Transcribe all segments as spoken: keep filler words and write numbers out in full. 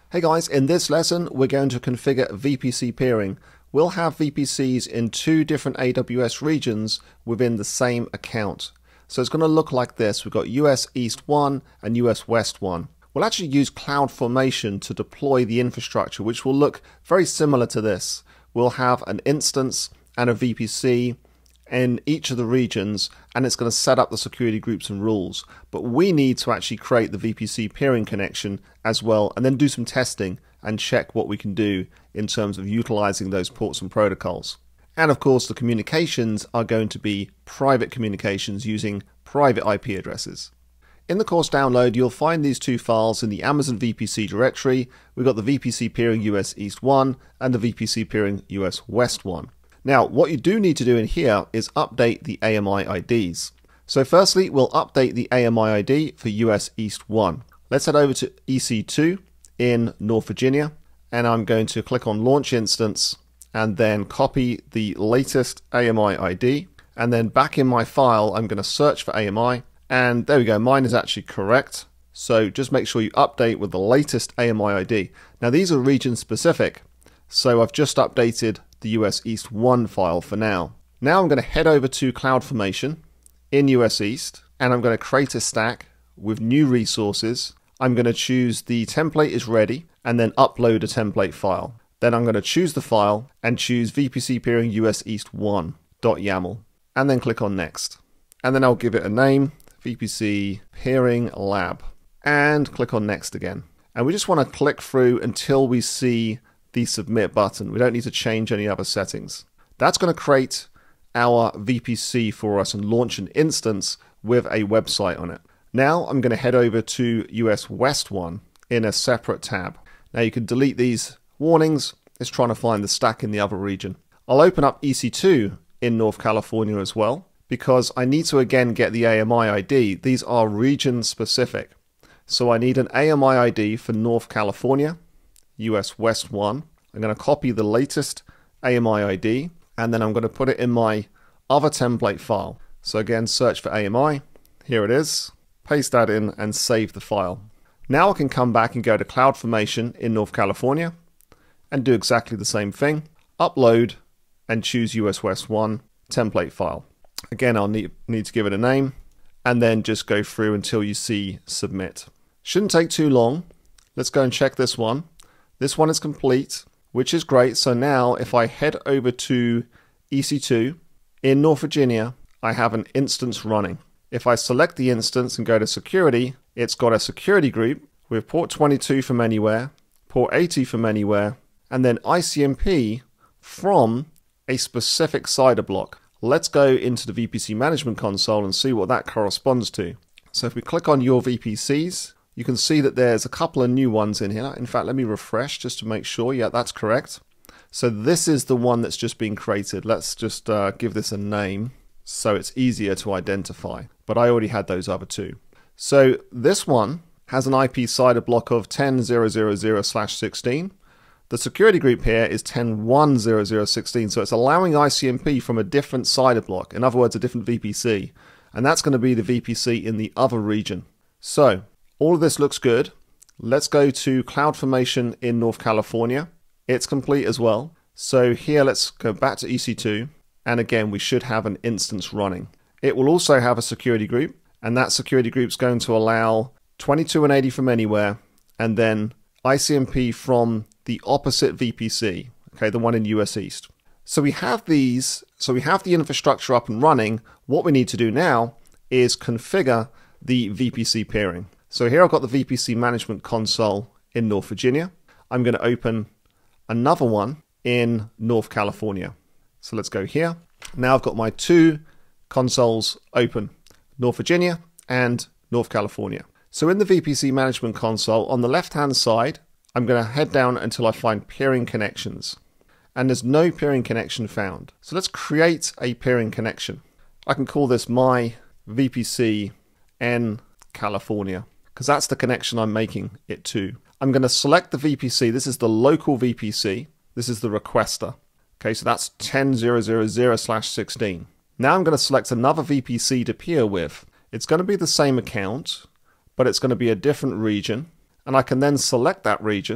Hey guys, in this lesson we're going to configure V P C peering. We'll have V P Cs in two different A W S regions within the same account. So it's going to look like this. We've got U S East one and U S West one. We'll actually use CloudFormation to deploy the infrastructure, which will look very similar to this. We'll have an instance and a V P C in each of the regions, and it's going to set up the security groups and rules. But we need to actually create the V P C peering connection as well, and then do some testing and check what we can do in terms of utilizing those ports and protocols. And of course, the communications are going to be private communications using private I P addresses. In the course download, you'll find these two files in the Amazon V P C directory. We've got the V P C Peering U S East one and the V P C Peering U S West one. Now, what you do need to do in here is update the A M I I Ds. So firstly, we'll update the A M I I D for U S East one. Let's head over to E C two in North Virginia, and I'm going to click on Launch Instance and then copy the latest A M I I D. And then back in my file, I'm going to search for A M I, and there we go, mine is actually correct. So just make sure you update with the latest A M I I D. Now these are region specific, so I've just updated the U S East one file for now. Now I'm going to head over to CloudFormation in U S East, and I'm going to create a stack with new resources. I'm going to choose the template is ready and then upload a template file. Then I'm going to choose the file and choose V P C Peering U S East one.yaml and then click on next. And then I'll give it a name, V P C Peering Lab, and click on next again. And we just want to click through until we see the submit button. We don't need to change any other settings. That's going to create our V P C for us and launch an instance with a website on it. Now I'm going to head over to U S West one in a separate tab. Now you can delete these warnings. It's trying to find the stack in the other region. I'll open up E C two in North California as well, because I need to again get the A M I I D. These are region specific. So I need an A M I I D for North California, U S West one. I'm going to copy the latest A M I I D, and then I'm going to put it in my other template file. So again, search for A M I. Here it is. Paste that in and save the file. Now I can come back and go to CloudFormation in North California and do exactly the same thing. Upload and choose U S West one template file. Again, I'll need, need to give it a name and then just go through until you see submit. Shouldn't take too long. Let's go and check this one. This one is complete, which is great. So now if I head over to E C two in North Virginia, I have an instance running. If I select the instance and go to security, it's got a security group with port twenty-two from anywhere, port eighty from anywhere, and then I C M P from a specific CIDR block. Let's go into the V P C management console and see what that corresponds to. So if we click on your V P Cs, you can see that there's a couple of new ones in here. In fact, let me refresh just to make sure. Yeah, that's correct. So this is the one that's just been created. Let's just uh, give this a name so it's easier to identify. But I already had those other two. So this one has an I P CIDR block of ten dot zero dot zero dot zero slash sixteen. The security group here is ten dot one dot zero dot zero dot sixteen. So it's allowing I C M P from a different CIDR block. In other words, a different V P C. And that's going to be the V P C in the other region. So all of this looks good. Let's go to CloudFormation in North California. It's complete as well. So here, let's go back to E C two. And again, we should have an instance running. It will also have a security group, and that security group is going to allow twenty-two and eighty from anywhere, and then I C M P from the opposite V P C, okay, the one in U S East. So we have these, so we have the infrastructure up and running. What we need to do now is configure the V P C peering. So here I've got the V P C management console in North Virginia. I'm going to open another one in North California. So let's go here. Now I've got my two consoles open, North Virginia and North California. So in the V P C management console, on the left-hand side, I'm going to head down until I find peering connections. And there's no peering connection found. So let's create a peering connection. I can call this my V P C N California, because that's the connection I'm making it to. I'm going to select the V P C. This is the local V P C. This is the requester. Okay, so that's ten dot zero dot zero dot zero slash sixteen. Now I'm going to select another V P C to peer with. It's going to be the same account, but it's going to be a different region. And I can then select that region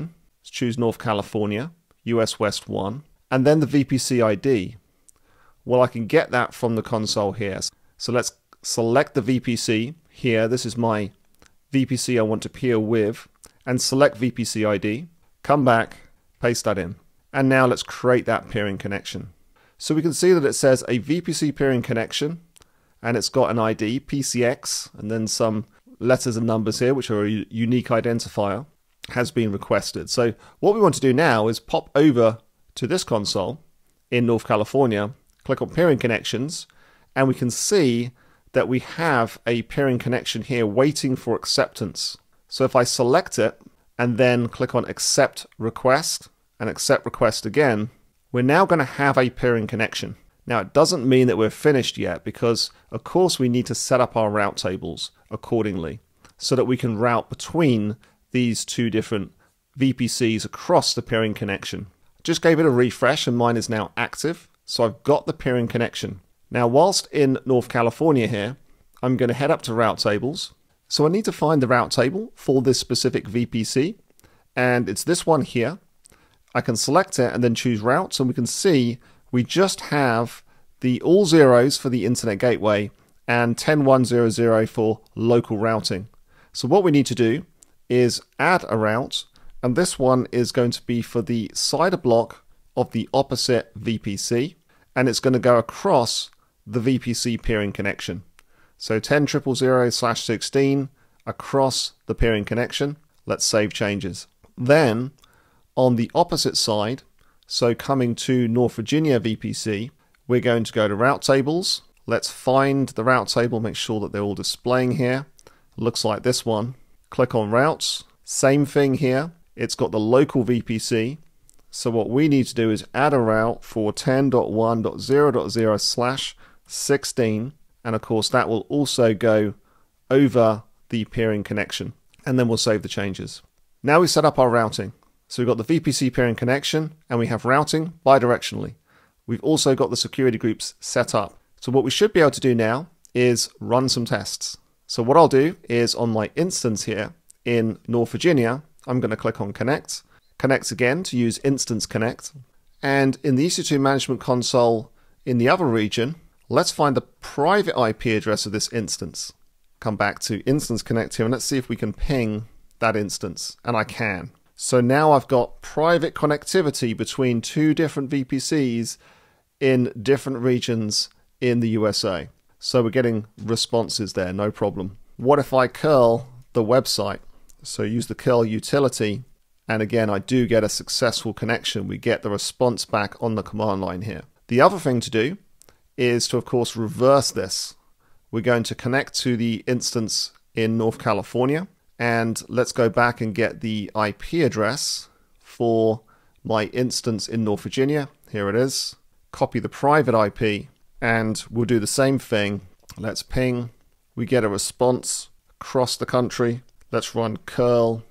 Let's choose North California, U S West one, and then the V P C I D. Well, I can get that from the console here. So let's select the V P C here. This is my V P C I want to peer with, and select V P C I D. Come back, paste that in. And now let's create that peering connection. So we can see that it says a V P C peering connection, and it's got an I D, P C X, and then some letters and numbers here, which are a unique identifier, has been requested. So what we want to do now is pop over to this console in North California, click on peering connections, and we can see that we have a peering connection here waiting for acceptance. So if I select it and then click on accept request and accept request again, we're now going to have a peering connection. Now, it doesn't mean that we're finished yet, because of course we need to set up our route tables accordingly so that we can route between these two different V P Cs across the peering connection. Just gave it a refresh and mine is now active. So I've got the peering connection. Now, whilst in North California here, I'm going to head up to route tables. So I need to find the route table for this specific V P C, and it's this one here. I can select it and then choose routes, and we can see we just have the all zeros for the internet gateway and ten one hundred for local routing. So what we need to do is add a route, and this one is going to be for the CIDR block of the opposite V P C, and it's going to go across the V P C peering connection. So ten thousand slash sixteen across the peering connection. Let's save changes. Then on the opposite side, so coming to North Virginia V P C, we're going to go to route tables. Let's find the route table, make sure that they're all displaying here. Looks like this one. Click on routes. Same thing here. It's got the local V P C. So what we need to do is add a route for ten dot one dot zero dot zero slash sixteen. And of course that will also go over the peering connection. And then we'll save the changes. Now we set up our routing. So we've got the V P C peering connection and we have routing bidirectionally. We've also got the security groups set up. So what we should be able to do now is run some tests. So what I'll do is on my instance here in North Virginia, I'm going to click on connect. Connect again to use instance connect. And in the E C two management console in the other region, let's find the private I P address of this instance. Come back to instance connect here and let's see if we can ping that instance. And I can. So now I've got private connectivity between two different V P Cs in different regions in the U S A. So we're getting responses there, no problem. What if I curl the website? So use the curl utility, and again I do get a successful connection. We get the response back on the command line here. The other thing to do is to of course reverse this. We're going to connect to the instance in North California, and let's go back and get the I P address for my instance in North Virginia. Here it is. Copy the private I P and we'll do the same thing. Let's ping. We get a response across the country. Let's run curl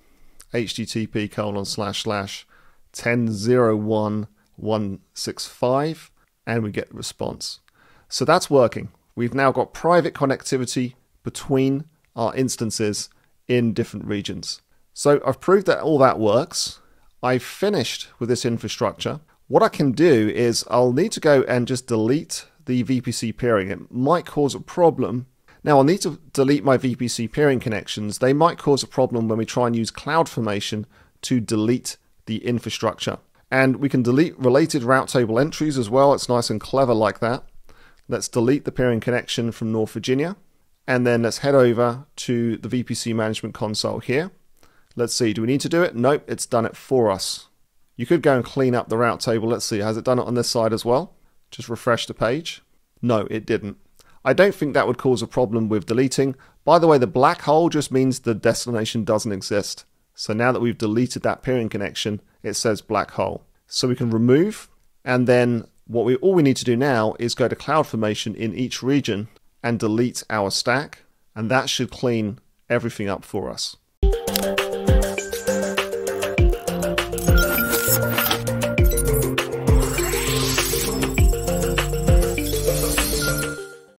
http colon slash slash ten dot zero dot one dot one six five and we get a response. So that's working. We've now got private connectivity between our instances in different regions. So I've proved that all that works. I've finished with this infrastructure. What I can do is I'll need to go and just delete the V P C peering. It might cause a problem. Now I'll need to delete my V P C peering connections. They might cause a problem when we try and use CloudFormation to delete the infrastructure. And we can delete related route table entries as well. It's nice and clever like that. Let's delete the peering connection from North Virginia. And then let's head over to the V P C management console here. Let's see, do we need to do it? Nope, it's done it for us. You could go and clean up the route table. Let's see, has it done it on this side as well? Just refresh the page. No, it didn't. I don't think that would cause a problem with deleting. By the way, the black hole just means the destination doesn't exist. So now that we've deleted that peering connection, it says black hole. So we can remove, and then what we all we need to do now is go to CloudFormation in each region and delete our stack, and that should clean everything up for us.